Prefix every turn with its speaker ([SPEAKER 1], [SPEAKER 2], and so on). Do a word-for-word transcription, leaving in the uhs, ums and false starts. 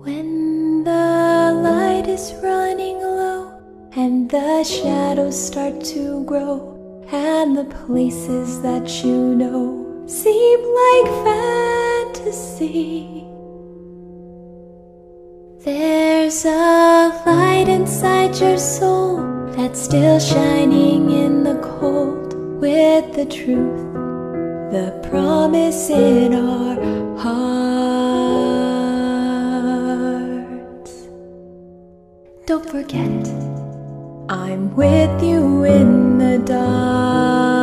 [SPEAKER 1] When the light is running low and the shadows start to grow, and the places that you know seem like fantasy, there's a light inside your soul that's still shining in the cold, with the truth, the promise in our hearts. Don't forget, I'm with you in the dark.